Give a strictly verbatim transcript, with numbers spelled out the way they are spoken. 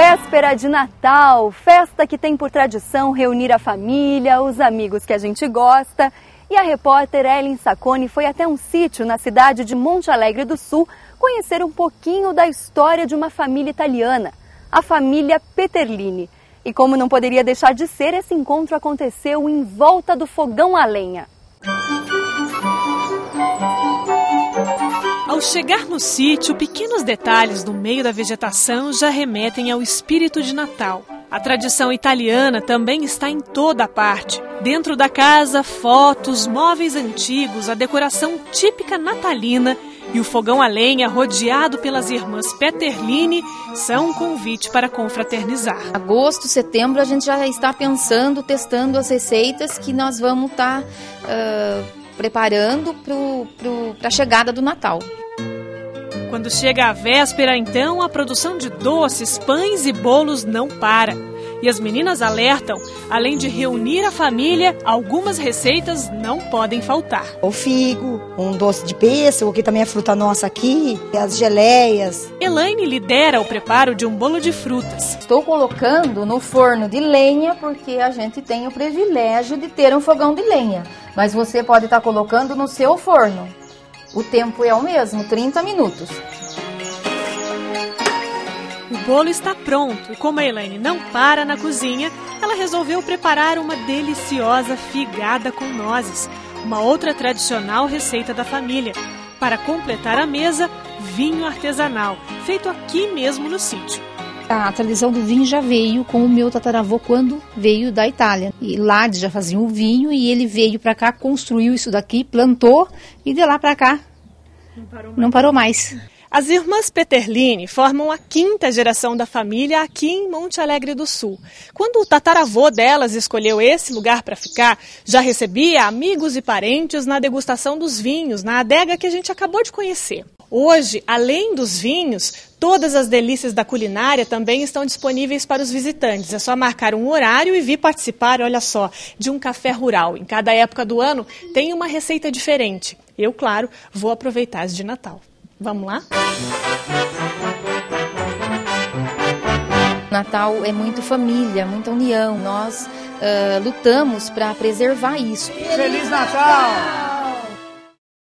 Véspera de Natal, festa que tem por tradição reunir a família, os amigos que a gente gosta. E a repórter Ellen Sacconi foi até um sítio na cidade de Monte Alegre do Sul conhecer um pouquinho da história de uma família italiana, a família Peterlini. E como não poderia deixar de ser, esse encontro aconteceu em volta do fogão a lenha. Ao chegar no sítio, pequenos detalhes no meio da vegetação já remetem ao espírito de Natal. A tradição italiana também está em toda a parte. Dentro da casa, fotos, móveis antigos, a decoração típica natalina e o fogão a lenha rodeado pelas irmãs Peterlini são um convite para confraternizar. Agosto, setembro, a gente já está pensando, testando as receitas que nós vamos estar uh, preparando para a chegada do Natal. Quando chega a véspera, então, a produção de doces, pães e bolos não para. E as meninas alertam, além de reunir a família, algumas receitas não podem faltar. O figo, um doce de pêssego, que também é fruta nossa aqui, e as geleias. Elaine lidera o preparo de um bolo de frutas. Estou colocando no forno de lenha porque a gente tem o privilégio de ter um fogão de lenha. Mas você pode estar colocando no seu forno. O tempo é o mesmo, trinta minutos. O bolo está pronto e como a Elaine não para na cozinha, ela resolveu preparar uma deliciosa figada com nozes, uma outra tradicional receita da família. Para completar a mesa, vinho artesanal, feito aqui mesmo no sítio. A tradição do vinho já veio com o meu tataravô quando veio da Itália. E lá já faziam o vinho e ele veio para cá, construiu isso daqui, plantou e de lá para cá não parou mais. Não parou mais. As irmãs Peterlini formam a quinta geração da família aqui em Monte Alegre do Sul. Quando o tataravô delas escolheu esse lugar para ficar, já recebia amigos e parentes na degustação dos vinhos, na adega que a gente acabou de conhecer. Hoje, além dos vinhos, todas as delícias da culinária também estão disponíveis para os visitantes. É só marcar um horário e vir participar, olha só, de um café rural. Em cada época do ano tem uma receita diferente. Eu, claro, vou aproveitar as de Natal. Vamos lá? Natal é muito família, muita união. Nós uh, lutamos para preservar isso. Feliz Natal!